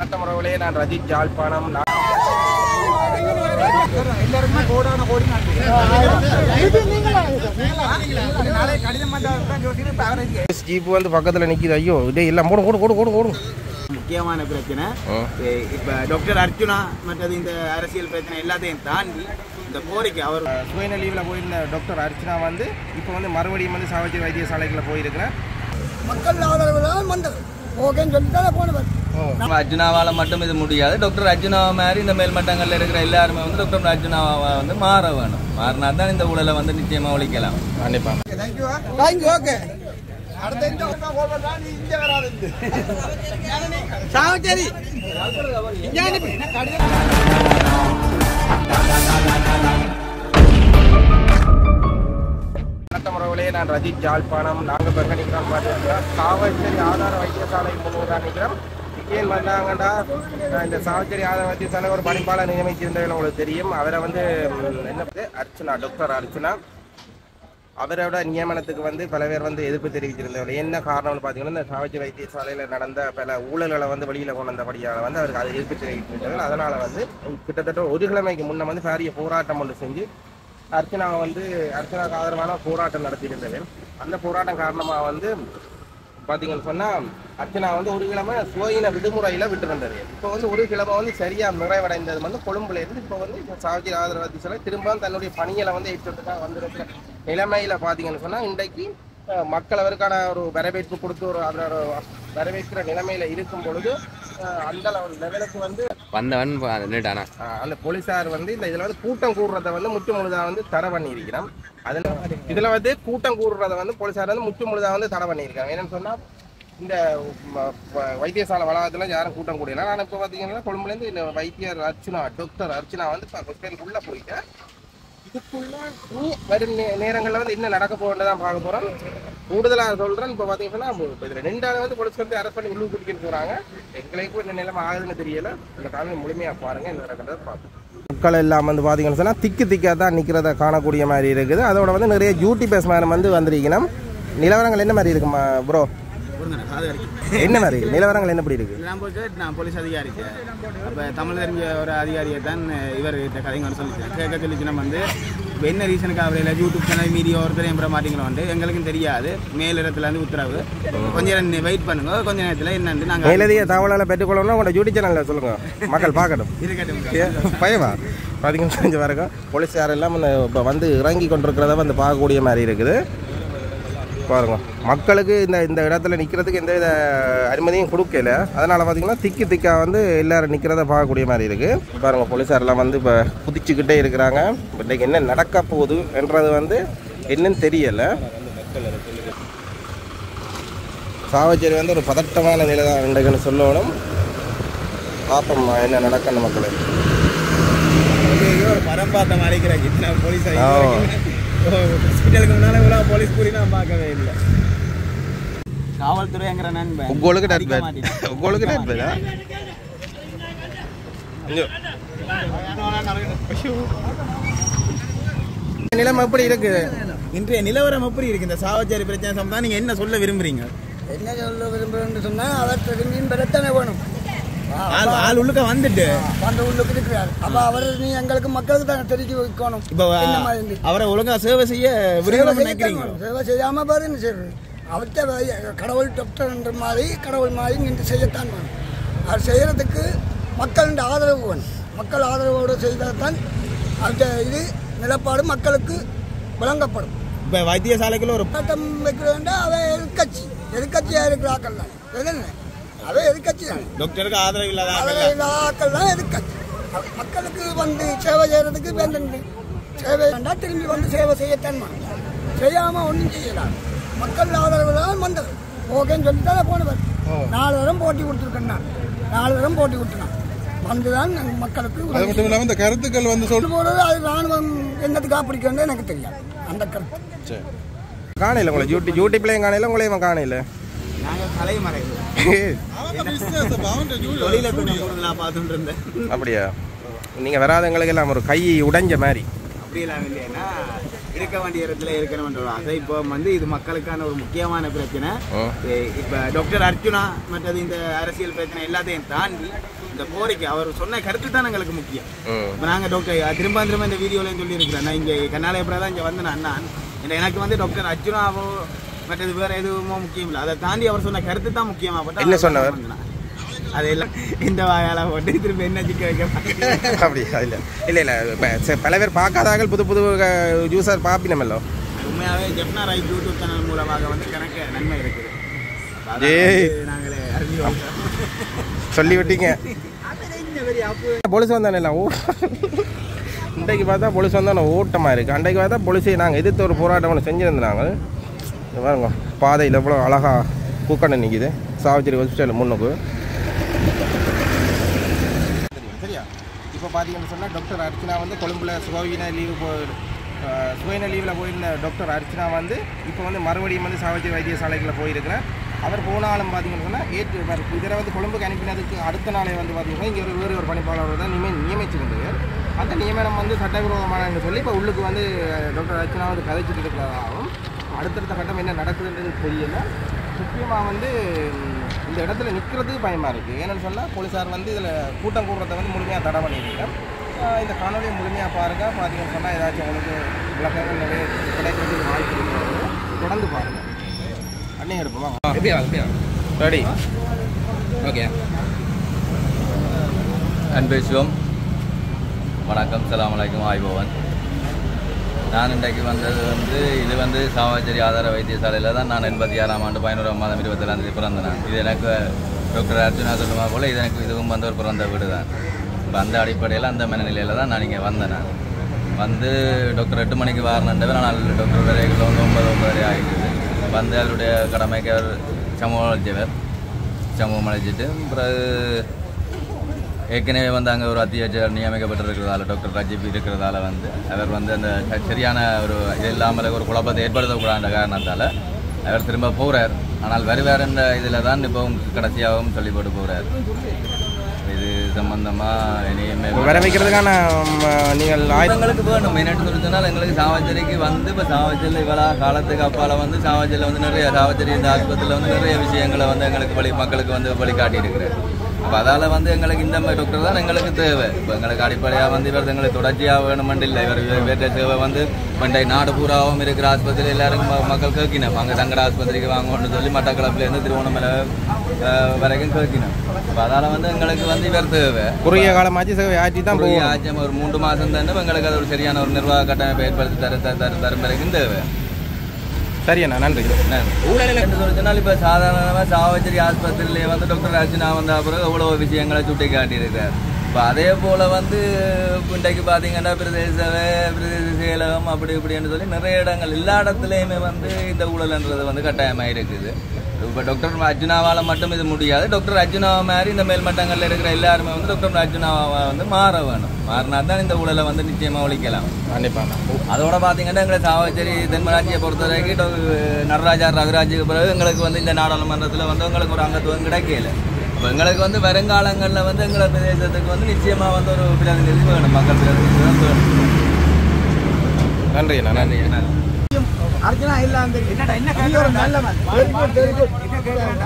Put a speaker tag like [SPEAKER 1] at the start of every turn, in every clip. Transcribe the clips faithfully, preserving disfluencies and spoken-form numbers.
[SPEAKER 1] வணக்கமுறவுகளே, நான் ரஜித் ஜாழ்ப்பாணம். ஜீப் வந்து பக்கத்துல நிக்குது. ஐயோ இதே எல்லாம் போடும் ஓடு ஓடு ஓடு ஓடு.
[SPEAKER 2] முக்கியமான பிரச்சனை இப்ப டாக்டர் அர்ஜுனா மற்றது இந்த அரசியல் பிரச்சனை எல்லாத்தையும் தாண்டி இந்த கோரிக்கை அவர்
[SPEAKER 1] சுயன லீவ்ல போயிருந்த டாக்டர் அர்ச்சனா வந்து இப்போ வந்து மறுபடியும் வந்து சாவச்சி வைத்தியசாலைக்குள்ள போயிருக்கிறேன்.
[SPEAKER 3] மக்கள் ஆதரவு தான் வந்தது. ஓகேன்னு சொல்லிட்டு தான் போனவர்.
[SPEAKER 4] அர்ஜுனாவால மட்டும் இது முடியாது. டாக்டர் அர்ஜுனாவை மாதிரி இந்த மேல்மட்டங்கள்ல இருக்கிற எல்லாருமே வந்து டாக்டர் அர்ஜுனாவை வந்து மாற வேணும். மாறினா தான் இந்த ஊழலை வந்து நிச்சயமா ஒழிக்கலாம்.
[SPEAKER 1] கண்டிப்பா.
[SPEAKER 3] தேங்க்யூ. ஓகே. அடுத்த இந்த இங்க வராது. சாவச்சேரி
[SPEAKER 1] வணக்கமுறவுகளே, நான் ரஜித் ஜாழ்ப்பாணம். நாங்கள் பெருங்க நிற்கிறோம் பார்த்தீங்கன்னா சாவச்சேரி ஆதார வைத்தியசாலை முன்னூறு தான் நிற்கிறோம். ஏன் வந்தாங்கண்டா, இந்த சாவச்சேரி ஆதார வைத்தியசாலை ஒரு பணிப்பாளர் நியமிச்சிருந்தவங்க உங்களுக்கு தெரியும். அவரை வந்து என்ன அர்ச்சனா டாக்டர் அர்ச்சனா அவரோட நியமனத்துக்கு வந்து பல பேர் வந்து எதிர்ப்பு தெரிவிச்சிருந்தவர். என்ன காரணம்னு பார்த்தீங்கன்னா, இந்த சாவச்சேரி வைத்தியசாலையில் நடந்த பல ஊழல்களை வந்து வெளியில் கொண்டு வந்தபடியால் வந்து அவருக்கு அதை எதிர்ப்பு தெரிவிச்சிருந்தார்கள். அதனால் வந்து கிட்டத்தட்ட ஒரு கிழமைக்கு முன்னே வந்து பாரிய போராட்டம் ஒன்று செஞ்சு அர்ச்சனாவை வந்து அர்ச்சனாவுக்கு ஆதரவான போராட்டம் நடத்தியிருந்தது. அந்த போராட்டம் காரணமாக வந்து பார்த்தீங்கன்னு சொன்னால் அர்ச்சனா வந்து ஒரு கிழமை சுயின விடுமுறையில் விட்டுருந்தது. இப்போ வந்து ஒரு கிழமை வந்து சரியாக நிறைவடைந்தது வந்து கொழும்புல இருந்து இப்போ வந்து இப்போ சாவச்சேரி ஆதரவு வைத்தியசாலை திரும்ப தன்னுடைய பணிகளை வந்து ஏற்றத்துக்காக வந்திருக்கிற நிலைமையில் பார்த்தீங்கன்னு சொன்னால் இன்றைக்கு மக்கள் அவருக்கான ஒரு வரவேற்பு கொடுத்து ஒரு அதோட வரவேற்கிற நிலைமையில இருக்கும் பொழுது அந்த லெவலுக்கு வந்து
[SPEAKER 4] வந்தவன்
[SPEAKER 1] அந்த போலீஸார் வந்து இந்த இதுல வந்து கூட்டம் கூடுறத வந்து முற்று முழுதா வந்து தடை பண்ணி இருக்கிறோம். அதுல இதுல வந்து கூட்டம் கூடுறத வந்து போலீஸார் வந்து முற்று முழுதா வந்து தடை பண்ணியிருக்காங்க. என்னன்னு சொன்னா இந்த வைத்தியசாலை வளாகத்துல யாரும் கூட்டம் கூடல. நான் இப்போ பார்த்தீங்கன்னா கொழும்புலேருந்து இந்த வைத்தியர் அர்ச்சனா டாக்டர் அர்ச்சனா வந்து இப்போ உள்ள போயிட்டேன். இதுக்குள்ள நீ வரும் நேரங்களில் வந்து என்ன நடக்க போகிறதான் பார்க்க போகிறோம். கூடுதலாக சொல்கிறேன். இப்போ பார்த்தீங்கன்னா இப்போ இதில் ரெண்டாவது வந்து போலீஸ் வந்து அரெஸ்ட் பண்ணி உள்ளூர் கூட்டிகிட்டு போகிறாங்க. எங்களுக்கும் இந்த நிலைமை ஆகுதுன்னு தெரியல. இந்த காலையில் முழுமையாக பாருங்கள் என்ன நடக்கிறத பார்ப்போம். மக்கள் எல்லாம் வந்து பார்த்தீங்கன்னு சொன்னால் திக்கு திக்காக தான் நிற்கிறத காணக்கூடிய மாதிரி இருக்குது. அதோட வந்து நிறைய டியூட்டி பேஸ் மேடம் வந்து வந்திருக்கணும். நிலவரங்கள் என்ன மாதிரி இருக்குமா ப்ரோ? என்ன மாதிரி நிலவரங்கள் என்னப்படி இருக்கு?
[SPEAKER 2] நான் போயிட்டு நான் போலீஸ் அதிகாரிக்கு அப்போ தமிழ் தெரிஞ்ச ஒரு அதிகாரியை தான் இவர் கதைங்க சொல்லிட்டேன். கேட்க சொல்லிச்சு நம்ம வந்து இப்போ என்ன ரீசனுக்கு அவர் இல்லை யூடியூப் சேனல் மீடியா ஒருத்தரையும் பெற மாட்டீங்களோ வந்து எங்களுக்கும் தெரியாது. மேலிடத்துல இருந்து உத்தரவு கொஞ்சம் நேரம் வெயிட் பண்ணுங்க. கொஞ்ச நேரத்தில் என்னன்னு நாங்கள்
[SPEAKER 1] மேலதிக தகவலால் பெற்றுக்கொள்ளணும். உங்களோட யூடியூப் சேனலில் சொல்லுங்க, மக்கள் பார்க்கட்டும்.
[SPEAKER 2] இருக்கட்டும்
[SPEAKER 1] பயமா பார்த்தீங்கன்னா கொஞ்சம் பாருங்க. போலீஸார் எல்லாம் இப்போ வந்து இறங்கி கொண்டிருக்கிறத வந்து பார்க்கக்கூடிய மாதிரி இருக்குது. பாருங்க, மக்களுக்கு இந்த இந்த இடத்துல நிற்கிறதுக்கு எந்த வித அனுமதியும் கொடுக்கல. அதனால் பார்த்தீங்கன்னா திக்கு திக்காக வந்து எல்லோரும் நிற்கிறத பார்க்கக்கூடிய மாதிரி இருக்குது. பாருங்கள், போலீஸாரெல்லாம் வந்து இப்போ குதிச்சுக்கிட்டே இருக்கிறாங்க. இன்றைக்கு என்ன நடக்க போகுது என்றது வந்து என்னன்னு தெரியலை. சாவச்சேரி வந்து ஒரு பதட்டமான நிலை தான் இன்றைக்குன்னு சொல்லணும். பார்ப்போம் என்ன நடக்கணும் மக்களுக்கு.
[SPEAKER 2] ஒரு படம் பார்த்த மாதிரி போலீஸ் ஹாஸ்பிட்டலுக்கு முன்னால இவ்வளோ போலீஸ் கூறி நான் பார்க்கவே இல்லை. காவல்துறைங்கிற நண்பன்
[SPEAKER 1] உங்களுக்கு உங்களுக்கு நிலைமை எப்படி இருக்கு?
[SPEAKER 2] இன்றைய நிலவரம் எப்படி இருக்கு? இந்த சாவச்சேரி பிரச்சனை சம்பந்தம் நீங்க என்ன சொல்ல விரும்புறீங்க?
[SPEAKER 3] என்ன சொல்ல விரும்புறேன்னு சொன்னா அவர் திரும்பியும் பிரச்சனை வேணும்.
[SPEAKER 2] ஆள் உள்ளுக்க வந்துட்டு
[SPEAKER 3] அந்த உள்ளுக்கு இருக்கிறார். அப்ப அவர் நீ எங்களுக்கு மக்களுக்கு தான் தெரிஞ்சு வைக்கணும்.
[SPEAKER 2] இப்போ அவரை ஒழுங்கா சேவை செய்ய நினைக்கிறீங்க.
[SPEAKER 3] சேவை செய்யாம பாருன்னு சரி. அவர்கிட்ட கடவுள் டாக்டர் என்ற மாதிரி கடவுள் மாதிரி நின்று செய்யத்தான் வேணும். அவர் செய்யறதுக்கு மக்களின் ஆதரவு வேணும். மக்கள் ஆதரவோடு செய்தால்தான் அந்த இது நிலப்பாடு மக்களுக்கு வழங்கப்படும்.
[SPEAKER 2] இப்போ வைத்தியசாலைக்குள்ள ஒரு
[SPEAKER 3] பட்டம் வைக்க வேண்டாம். அவன் எதிர்கட்சி எதிர்கட்சியாக இருக்கிற ஆக்கள் தான் எதுன்னு அவன் எதிர்கட்சி தான்.
[SPEAKER 2] டாக்டருக்கு ஆதரவு இல்லாத
[SPEAKER 3] ஆக்கள் தான் எதிர்கட்சி. மக்களுக்கு வந்து சேவை செய்யறதுக்கு வேண்டும். சேவை வேண்டாம், திரும்பி வந்து சேவை செய்யத்தான் செய்யாமல் ஒன்றும் செய்யலாம். மக்கள் ஆதரவு தான் வந்தது. ஓகேன்னு சொல்லிட்டு தான் போனவர். நாலு தரம் போட்டி கொடுத்துருக்கேன். நான் நாலு தரம் போட்டி கொடுத்துனான் வந்துதான் மக்களுக்கு
[SPEAKER 5] இந்த கருத்துக்கள் வந்து சொல்லி
[SPEAKER 3] போறது. அது ராணுவம் என்னத்துக்காக பிடிக்கணும்னு எனக்கு தெரியாது அந்த கருத்து.
[SPEAKER 1] காணையில் உங்களை யூடியூப் யூடியூப்லேயும் காணையில் உங்களையும் காணையில்
[SPEAKER 2] நாங்கள் கலைமறைவு
[SPEAKER 1] அப்படியா? நீங்க வராதவங்களுக்கு எல்லாம் ஒரு கை உடைஞ்ச மாதிரி
[SPEAKER 2] அப்படியெல்லாம் இல்லைன்னா இருக்க வேண்டிய இடத்துல இருக்கணும்ன்ற ஆசை. இப்போ வந்து இது மக்களுக்கான ஒரு முக்கியமான பிரச்சனை. இப்போ டாக்டர் அர்ஜுனா மற்றது இந்த அரசியல் பிரச்சனை எல்லாத்தையும் தாண்டி இந்த கோரிக்கை அவர் சொன்ன கருத்து தான் எங்களுக்கு முக்கியம். இப்போ நாங்கள் டாக்டர் திரும்ப திரும்ப இந்த வீடியோலையும் சொல்லியிருக்கிறேன். நான் இங்கே கர்நாடகா தான் இங்கே வந்தேன் அண்ணா. எனக்கு வந்து டாக்டர் அர்ஜுனாவோ மற்றது வேறு எதுவுமோ முக்கியம் இல்லை. அதை தாண்டி அவர் சொன்ன கருத்து தான் முக்கியமாக
[SPEAKER 1] என்ன சொன்னவர்
[SPEAKER 2] அதெல்லாம் இந்த வாயால போட்டு திரும்ப என்ன சிக்க வைக்க
[SPEAKER 1] அப்படியா? இல்லை இல்லை இல்லை பல பேர் பார்க்காதார்கள் புது புது ஜூஸர் பார்ப்பினமல்லோ.
[SPEAKER 2] உண்மையாகவே ஜெப்னா ரைட் யூடியூப் சேனல் மூலமாக வந்து கணக்கு நன்மை இருக்குது. நாங்களே அறிஞ்சு
[SPEAKER 1] சொல்லி விட்டீங்க. பொலிசு வந்தானே ஓ இன்றைக்கு பார்த்தா பொலிசு வந்தானே ஓட்டமாக இருக்குது. அன்றைக்கு பார்த்தா பொலிசை நாங்கள் எதிர்த்து ஒரு போராட்டம் ஒன்று செஞ்சுருந்தாங்க. பாருங்க பாதையில் எவ்வளோ அழகாக பூக்கடை நிற்கிது சாவச்சேரி ஹாஸ்பிட்டல் முன்னுக்கு. சரியா? இப்போ பார்த்தீங்கன்னு சொன்னால் டாக்டர் அர்ச்சனா வந்து கொழும்புல சுகவீன லீவு போ சுகவீன லீவில் போயிருந்த டாக்டர் அர்ச்சனா வந்து இப்போ வந்து மறுபடியும் வந்து சாவச்சேரி வைத்தியசாலைகளில் போயிருக்கிறேன். அவர் போனாலும் பார்த்தீங்கன்னு சொன்னால் ஏற்று இதில் வந்து கொழும்புக்கு அனுப்பினதுக்கு அடுத்த நாளே வந்து பார்த்தீங்கன்னா இங்கே ஒரு வேறு ஒரு பணிப்பாளர் தான் நியமி நியமிச்சிருந்தது. அந்த நியமனம் வந்து சட்டவிரோதமானு சொல்லி இப்போ உள்ளுக்கு வந்து டாக்டர் அர்ச்சனா வந்து கதைச்சிட்டு இருக்கிறதாகவும் அடுத்தடுத்த கட்டம் என்ன நடக்குதுன்றது தெரியல. முக்கியமாக வந்து இந்த இடத்துல நிற்கிறதுக்கு பயமாக இருக்குது. ஏன்னு சொன்னால் போலீஸார் வந்து இதில் கூட்டம் கூடுறதை வந்து முழுமையாக தடை பண்ணியிருக்கேன். இந்த காணொலியை முழுமையாக பாருங்கள். பார்த்தீங்கன்னு சொன்னால் ஏதாச்சும் உங்களுக்கு விளக்கங்கள் நிறைய கிடைக்கிறதுக்கு வாய்ப்பு இருக்கிறது. தொடர்ந்து பாருங்கள். அன்னையும் எடுப்போமா? ரெடி? ஓகே.
[SPEAKER 4] அன்பு சிவம் வணக்கம், சலாம் அலைக்கும், ஆய்பவன். நான் இன்றைக்கு வந்தது வந்து இது வந்து சாவச்சேரி ஆதார வைத்தியசாலையில் தான் நான் எண்பத்தி ஆறாம் ஆண்டு பதினோராம் மாதம் இருபத்தி ஏழாம் தேதி பிறந்தேன். நான் இது எனக்கு டாக்டர் அர்ஜுனா சொல்லுமா போல் இது எனக்கு இதுவும் வந்து ஒரு பிறந்த வீடு தான். இப்போ அந்த அடிப்படையில் அந்த மனநிலையில் தான் நான் இங்கே வந்தேன். நான் வந்து டாக்டர் எட்டு மணிக்கு வாரணுன்றவர் ஆனால் டாக்டர் வரைக்கும் வந்து ஒன்பது ஒன்பது ஆகிடுது. வந்து அவருடைய கடமைக்கு அவர் சமூகம் அழைச்சவர் சமூகம் அழைச்சிட்டு பிறகு ஏற்கனவே வந்து அங்கே ஒரு அத்தியாட்சியர் நியமிக்கப்பட்டிருக்கிறதால டாக்டர் ரஜிப் இருக்கிறதால வந்து அவர் வந்து அந்த சரியான ஒரு இது இல்லாமல் ஒரு குழப்பத்தை ஏற்படுத்தக்கூடாத காரணத்தால் அவர் திரும்ப போகிறார். ஆனால் வருவார்ன்ற இதில் தான் இப்போவும் கடைசியாகவும் சொல்லி போட்டு போகிறார். இது சம்பந்தமாக இனிமே
[SPEAKER 1] வர வைக்கிறதுக்கான நீங்கள்
[SPEAKER 4] எங்களுக்கு வேணும் மெயினாட்டு சொல்லிச்சோன்னால் எங்களுக்கு சாவச்சேரிக்கு வந்து இப்போ சாவச்சேரியில் இவ்வளோ காலத்துக்கு அப்பால் வந்து சாவச்சேரியில் வந்து நிறைய சாவச்சேரி இந்த ஆஸ்பத்திரியில் வந்து நிறைய விஷயங்களை வந்து எங்களுக்கு வழி மக்களுக்கு வந்து வழிகாட்டியிருக்கிறார். அப்போ அதால் வந்து எங்களுக்கு இந்த மாதிரி டாக்டர் தான் எங்களுக்கு தேவை. இப்போ எங்களுக்கு அடிப்படையாக வந்து இவர் எங்களுக்கு தொடர்ச்சியாக வேணுமென்று இல்லை. இவர் வேற்ற சேவை வந்து பண்டை நாடு பூராவும் இருக்கிற ஆஸ்பத்திரி எல்லாருக்கும் மக்கள் கேட்கினோம். அங்கே தங்கட ஆஸ்பத்திரிக்கு வாங்கணும்னு சொல்லி மட்டக்களப்புலேருந்து திருவண்ணாமலை வரைக்கும் கேட்கினோம். அப்போ அதால் வந்து எங்களுக்கு வந்து இவர் தேவை.
[SPEAKER 1] குறுகிய காலமாச்சு சேவை ஆட்சி தான்
[SPEAKER 4] குறுகிய ஆட்சி ஒரு மூன்று மாதம் தானே எங்களுக்கு அது ஒரு சரியான ஒரு நிர்வாக கட்டமைப்பை ஏற்படுத்தி தர தர தரும் வரைக்கும் தேவை.
[SPEAKER 1] சரியண்ணா, நன்றி.
[SPEAKER 4] ஊழல் என்று சொல்லிச்சுனால் இப்போ சாதாரணமாக சாவச்சேரி ஆஸ்பத்திரியிலே வந்து டாக்டர் அர்ச்சனா வந்த பிறகு எவ்வளோ விஷயங்களை சுட்டி காட்டியிருக்கார். இப்போ அதே போல் வந்து இன்றைக்கு பார்த்தீங்கன்னா பிரதேச பிரதேச செயலகம் அப்படி இப்படின்னு சொல்லி நிறைய இடங்கள் எல்லா இடத்துலையுமே வந்து இந்த ஊழல்ன்றது வந்து கட்டாயமாக இருக்குது. இப்போ டாக்டர் அர்ஜுனாவால் மட்டும் இது முடியாது. டாக்டர் அர்ஜுனாவை மாதிரி இந்த மேல்மட்டங்களில் இருக்கிற எல்லாருமே வந்து டாக்டர் அர்ஜுனாவை வந்து மாற வேணும். மாறினா தான் இந்த ஊழலை வந்து நிச்சயமாக ஒழிக்கலாம்.
[SPEAKER 1] கண்டிப்பாக.
[SPEAKER 4] அதோட பார்த்தீங்கன்னா எங்களை சாவச்சேரி தென்மராட்சியை பொறுத்த வரைக்கும் நடராஜா ரகுராஜுக்கு பிறகு எங்களுக்கு வந்து இந்த நாடாளுமன்றத்தில் வந்து எங்களுக்கு ஒரு அங்கத்துவம் கிடைக்கல. இப்போ எங்களுக்கு வந்து வருங்காலங்களில் வந்து எங்களை பிரதேசத்துக்கு வந்து நிச்சயமாக வந்து ஒரு பிரதிநிதி வேணும், மக்கள் பிரதிநிதி வேணும்.
[SPEAKER 1] நன்றி அண்ணா, நன்றி அண்ணா.
[SPEAKER 3] அர்ஜுனா இல்லாம என்னடா என்ன கல்வி ஒரு நல்லவன் வெரி குட் வெரி குட் என்ன கேக்குறேன்டா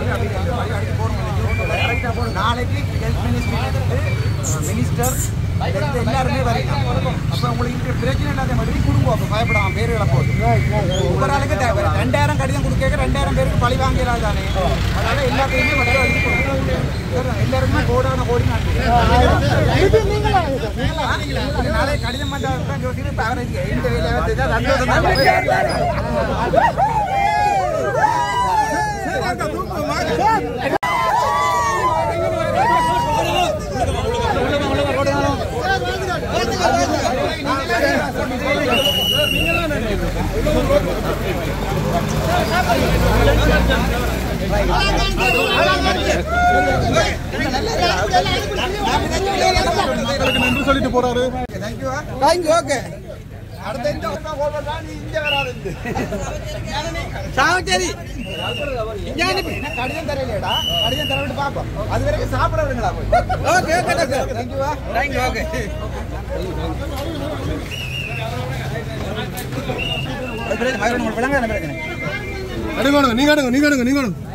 [SPEAKER 3] நாளைக்கு ஹெல்த் மினிஸ்டர் மினிஸ்டர் எல்லாருமே வரலாம். அப்ப உங்களுக்கு பிரச்சனை இல்லாத மாதிரி குடும்பம் அப்ப பயப்படாம பேருகளை போட்டு ஒவ்வொரு ஆளுக்கு தேவை ரெண்டாயிரம் கடிதம் கொடுக்க ரெண்டாயிரம் பேருக்கு பழி வாங்கிறாள் தானே. அதனால எல்லாத்தையுமே மட்டும் அடிச்சு கொடுக்கணும். எல்லாருக்குமே கோடான கோடி நாளை கடிதம் பண்ணாதான் ஜோசிட்டு இப்ப அவருக்கு இந்த வேலை சொல்லிட்டு போறாரு. சாவச்சேரி கடிதம் தரலையடா, கடிதம் தரவிட்டு பாப்போம். அது வரைக்கும் சாப்பிட விடுங்களா போய். Okay okay thank you thank you okay.
[SPEAKER 5] நீங்க நீங்க நீங்க